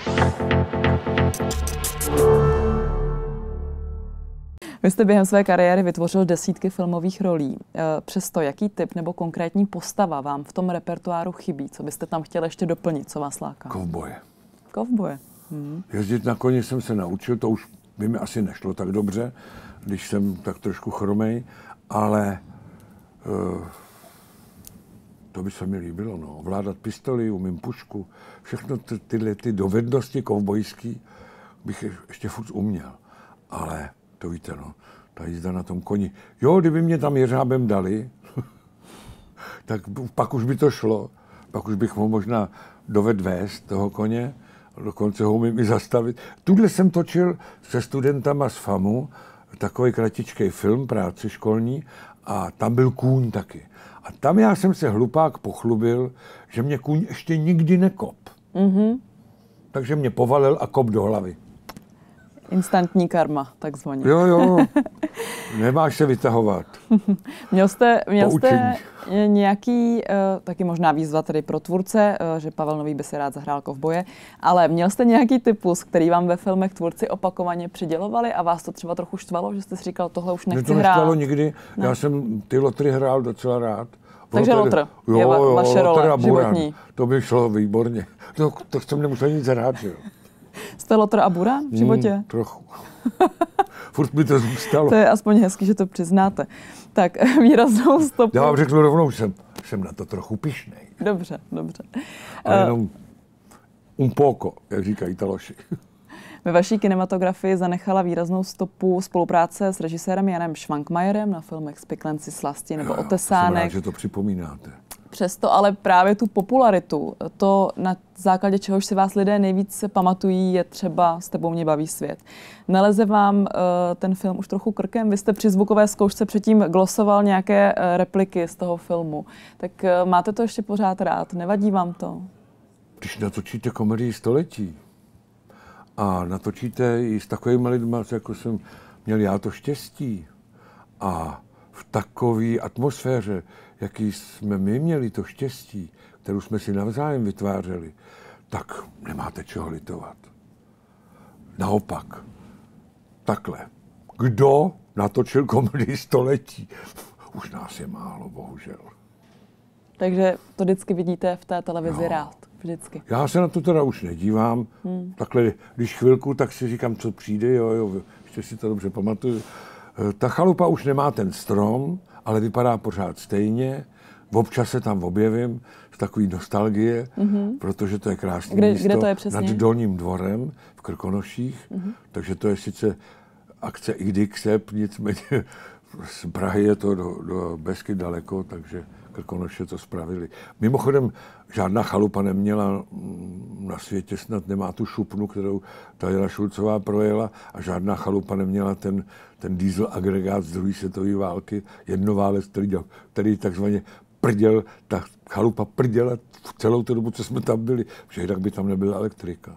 Vy jste během své kariéry vytvořil desítky filmových rolí. Přesto jaký typ nebo konkrétní postava vám v tom repertoáru chybí? Co byste tam chtěl ještě doplnit? Co vás láká? Kovboje. Kovboje. Jezdit na koni jsem se naučil, to už by mi asi nešlo tak dobře, když jsem tak trošku chromej, ale to by se mi líbilo, no. Ovládat pistoli, umím pušku, všechno tyhle dovednosti kovbojský bych ještě furt uměl, ale to víte, no, ta jízda na tom koni. Jo, kdyby mě tam jeřábem dali, tak pak už by to šlo. Pak už bych mohl možná dovedl vést toho koně, dokonce ho umím i zastavit. Tuhle jsem točil se studentama z FAMu, takový kratičkej film, práci školní, a tam byl kůň taky. A tam já jsem se hlupák pochlubil, že mě kůň ještě nikdy nekop. Mm-hmm. Takže mě povalil a kop do hlavy. Instantní karma, takzvaně. Jo, nemáš se vytahovat. Měl jste nějaký, taky možná výzva tedy pro tvůrce, že Pavel Nový by si rád zahrál kovboje, ale měl jste nějaký typus, který vám ve filmech tvůrci opakovaně přidělovali a vás to třeba trochu štvalo, že jste si říkal, tohle už nechci hrát? Mě to neštvalo nikdy, ne. Já jsem ty lotry hrál docela rád. Takže lotr je vaše role životní. To by šlo výborně. To jsem nemusel nic hrát, že jo. Jste lotr a buran v životě? Trochu. Furt mi to zůstalo. To je aspoň hezký, že to přiznáte. Tak výraznou stopu. Já vám řeknu rovnou, jsem na to trochu pyšnej. Dobře. Ale jenom un poco, jak říkají Italoši. Ve vaší kinematografii zanechala výraznou stopu spolupráce s režisérem Janem Švankmajerem na filmech Spiklenci slasti nebo Otesánek. Jsem rád, že to připomínáte. Přesto ale právě tu popularitu, to na základě čehož si vás lidé nejvíce pamatují, je třeba S tebou mě baví svět. Neleze vám ten film už trochu krkem? Vy jste při zvukové zkoušce předtím glosoval nějaké repliky z toho filmu. Tak máte to ještě pořád rád? Nevadí vám to? Když natočíte komedii století a natočíte i s takovými lidmi, jako jsem měl já to štěstí, a v takové atmosféře, jaký jsme my měli to štěstí, kterou jsme si navzájem vytvářeli, tak nemáte čeho litovat. Naopak, takhle. Kdo natočil komedii století? Už nás je málo, bohužel. Takže to vždycky vidíte v té televizi rád. Vždycky. Já se na to teda už nedívám. Takhle, když chvilku, tak si říkám, co přijde, jo, ještě si to dobře pamatuju. Ta chalupa už nemá ten strom, ale vypadá pořád stejně. Občas se tam objevím z takový nostalgie, protože to je krásné místo. Kde to je přesně? Nad Dolním dvorem v Krkonoších. Takže to je sice akce IDIXEP, nicméně z Prahy je to do Beskyd daleko, takže Krkonoše to spravili. Mimochodem, žádná chalupa neměla na světě, snad nemá tu šupnu, kterou ta Jana Šulcová projela, a žádná chalupa neměla ten diesel agregát z druhé světové války, jednoválec, který takzvaně prděl, ta chalupa prděla celou tu dobu, co jsme tam byli, protože jinak by tam nebyla elektrika.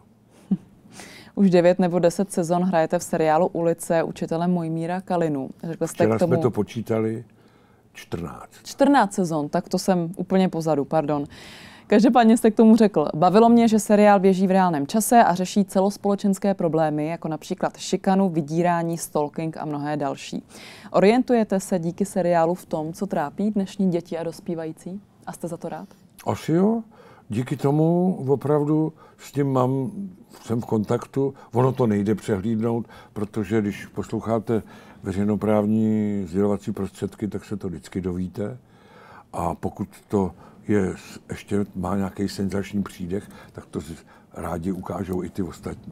Už 9 nebo 10 sezon hrajete v seriálu Ulice učitele Mojmíra Kalinu. Řekl jste Včera k tomu... jsme to počítali 14. 14 sezon, tak to jsem úplně pozadu, pardon. Každopádně jste k tomu řekl, bavilo mě, že seriál běží v reálném čase a řeší celospolečenské problémy, jako například šikanu, vydírání, stalking a mnohé další. Orientujete se díky seriálu v tom, co trápí dnešní děti a dospívající? A jste za to rád? Asi jo. Díky tomu opravdu s tím jsem v kontaktu. Ono to nejde přehlídnout, protože když posloucháte veřejnoprávní sdělovací prostředky, tak se to vždycky dovíte. A pokud to ještě má nějaký senzační přídech, tak to rádi ukážou i ty ostatní.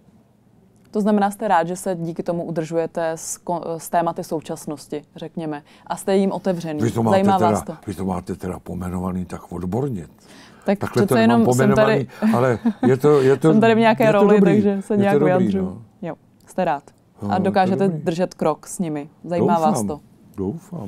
To znamená, jste rád, že se díky tomu udržujete s tématy současnosti, řekněme, a jste jim otevřený. Zajímá vás to? Vy to máte teda pomenovaný tak odborně. Tak takhle to jenom jsem tady, ale je to jsem tady v nějaké roli, dobrý, takže se nějak vyjadřuju. No. Jo, jste rád. A dokážete držet krok s nimi. Zajímá vás to? Doufám.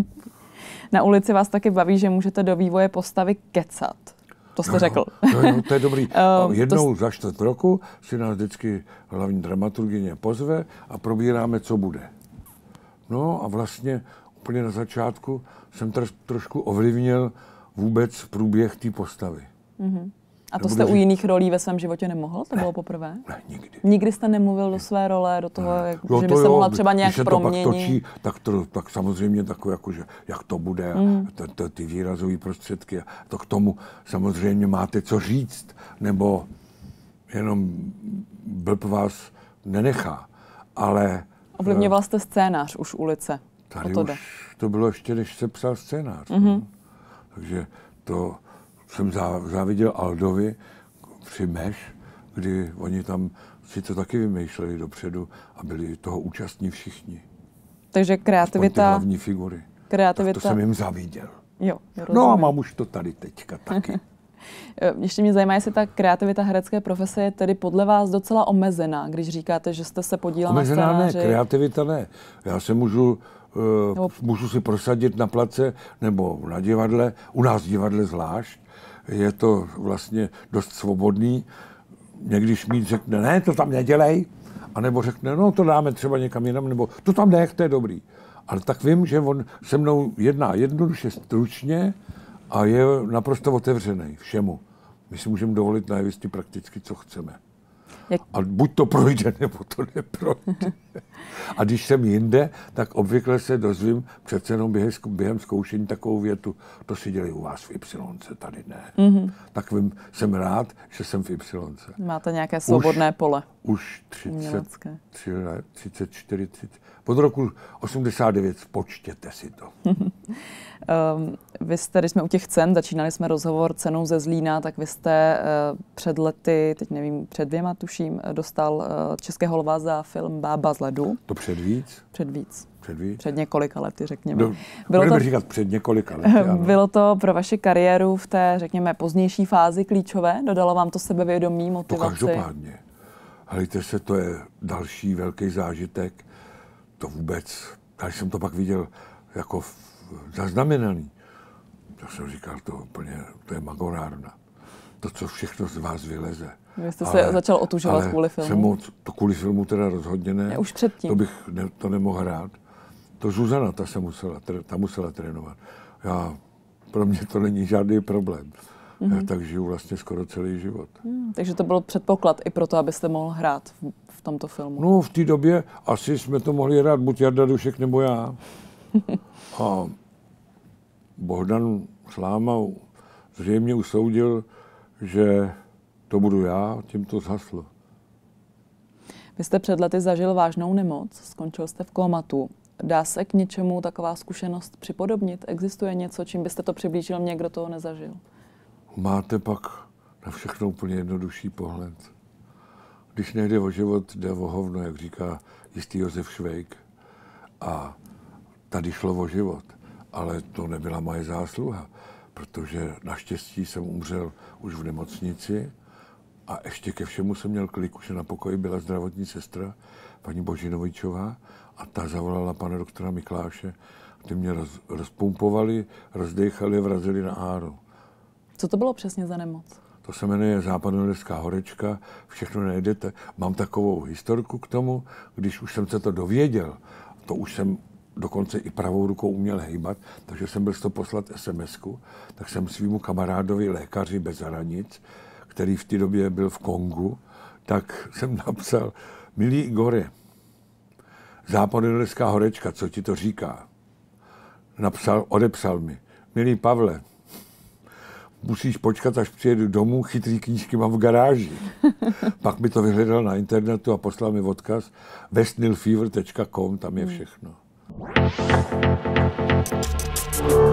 Na Ulici vás taky baví, že můžete do vývoje postavy kecat. To jste řekl. No, to je dobrý. Jednou za 4 roku si nás vždycky hlavní dramaturgyně pozve a probíráme, co bude. No a vlastně úplně na začátku jsem trošku ovlivnil vůbec průběh té postavy. A to jste u jiných rolí ve svém životě nemohl? To bylo poprvé? Ne, nikdy. Nikdy jste nemluvil do své role, do toho, že by se mohla třeba nějak proměnit? Když se to pak točí, tak samozřejmě takové, jakože, jak to bude, ty výrazové prostředky, to k tomu samozřejmě máte co říct, nebo jenom blb vás nenechá, ale... Ovlivňoval jste scénář už Ulice. Tady už to bylo ještě, než se psal scénář. Takže to jsem záviděl Aldovi při Meš, kdy oni tam si to taky vymýšleli dopředu a byli toho účastní všichni. Takže kreativita... Aspoň ty hlavní figury. Kreativita... Tak to jsem jim záviděl. Jo, no a mám už to tady teďka taky. Ještě mě zajímá, jestli ta kreativita herecké profese je tedy podle vás docela omezená, když říkáte, že jste se podílel na scénáři. Omezená ne, kreativita ne. Já se můžu si prosadit na place nebo na divadle, u nás v divadle zvlášť. Je to vlastně dost svobodný. Někdy Šmíd řekne, ne, to tam nedělej, anebo řekne, no to dáme třeba někam jinam, nebo to tam nech, to je dobrý. Ale tak vím, že on se mnou jedná jednoduše, stručně a je naprosto otevřený všemu. My si můžeme dovolit na jevišti prakticky, co chceme. A buď to projde, nebo to neprojde. A když jsem jinde, tak obvykle se dozvím přece jenom během zkoušení takovou větu, to si dělají u vás v Y, tady ne. Tak jsem rád, že jsem v Y. Máte nějaké svobodné pole. Už 34, od roku 89, počtěte si to. Vy jste, když jsme u těch cen, začínali jsme rozhovor cenou ze Zlína, tak vy jste před lety, teď nevím, před 2 tuším, dostal Českého lva za film Bába z ledu. To před víc? Před víc. Před víc? Před několika lety, řekněme. Budeme říkat před několika lety, ano. Bylo to pro vaši kariéru v té, řekněme, pozdější fázi klíčové? Dodalo vám to sebevědomí, motivaci? To každopádně. Helejte se, to je další velký zážitek. To vůbec, když jsem to pak viděl jako zaznamenaný, tak jsem říkal, to je magorárna. To, co všechno z vás vyleze. Vy jste se začal otužovat kvůli filmu? To kvůli filmu teda rozhodně ne. Už předtím. To bych to nemohl hrát. To Zuzana, ta musela trénovat. Pro mě to není žádný problém. Já tak žiju vlastně skoro celý život. Takže to byl předpoklad i pro to, abyste mohl hrát v tomto filmu? No, v té době asi jsme to mohli hrát buď Jarda Dušek nebo já. A Bohdan Sláma zřejmě usoudil, že to budu já, tím to zhaslo. Vy jste před lety zažil vážnou nemoc, skončil jste v kómatu. Dá se k něčemu taková zkušenost připodobnit? Existuje něco, čím byste to přiblížil mě, kdo toho nezažil? Máte pak na všechno úplně jednodušší pohled. Když nejde o život, jde o hovno, jak říká jistý Josef Švejk. A tady šlo o život, ale to nebyla moje zásluha, protože naštěstí jsem umřel už v nemocnici a ještě ke všemu jsem měl kliku, že na pokoji byla zdravotní sestra, paní Božinovičová, a ta zavolala pana doktora Mikláše. Ty mě rozpumpovali, rozdechali a vrazili na áru. Co to bylo přesně za nemoc? To se jmenuje západomoravská horečka, všechno najdete. Mám takovou historku k tomu, když už jsem se to dověděl, to už jsem dokonce i pravou rukou uměl hejbat, takže jsem byl z toho poslat SMS-ku, tak jsem svýmu kamarádovi, lékaři bez hranic, který v té době byl v Kongu, tak jsem napsal, milý Igore, západomoravská horečka, co ti to říká? Odepsal mi, milý Pavle, musíš počkat, až přijedu domů, chytrý knížky mám v garáži. Pak mi to vyhledal na internetu a poslal mi odkaz westnilfever.com, tam je všechno.